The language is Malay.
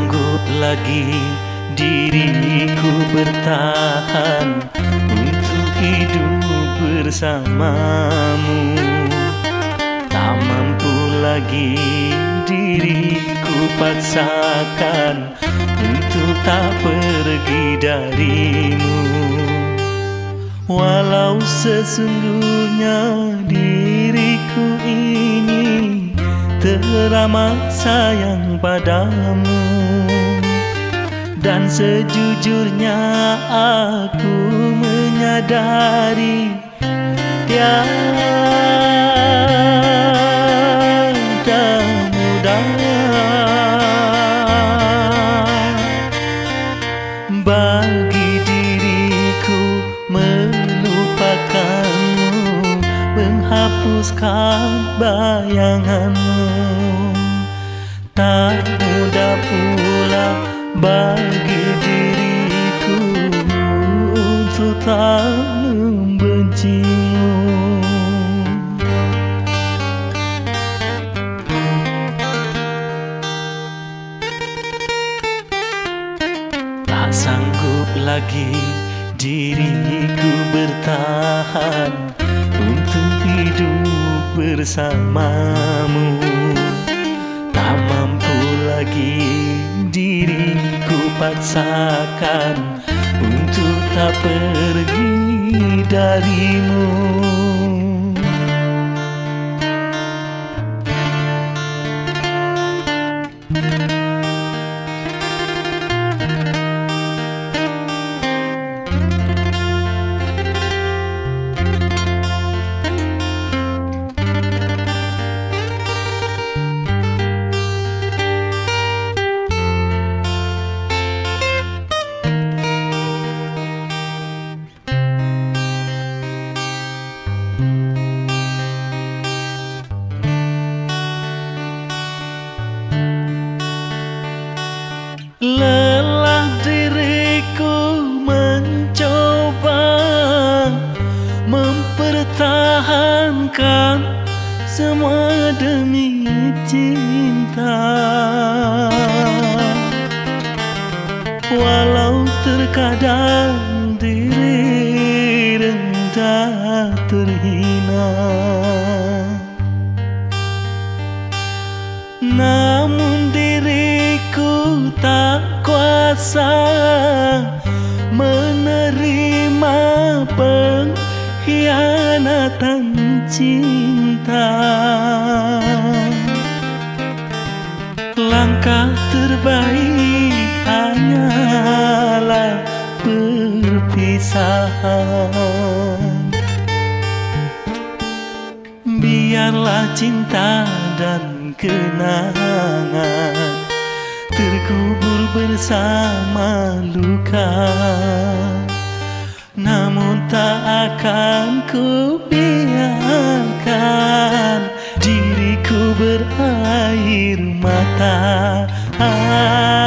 sanggup lagi diriku bertahan untuk hidup bersamamu. Tak mampu lagi diriku paksakan untuk tak pergi darimu. Walau sesungguhnya diriku ini teramat sayang padamu, dan sejujurnya aku menyadari tiada mudah bagi diriku melupakanmu, menghapuskan bayanganmu. Tak mudah pula bagi diriku untuk tak membencimu. Tak sanggup lagi diriku bertahan untuk hidup bersamamu. Tak mampu lagi diriku paksakan untuk tak pergi darimu. Lelah diriku mencoba mempertahankan semua demi cinta. Walau terkadang diri rendah terhina, namun diriku tak kuasa menerima pengkhianatan cinta. Langkah terbaik hanyalah perpisahan. Biarlah cinta dan kenangan terkubur bersama luka, namun tak akan ku biarkan diriku berair mata.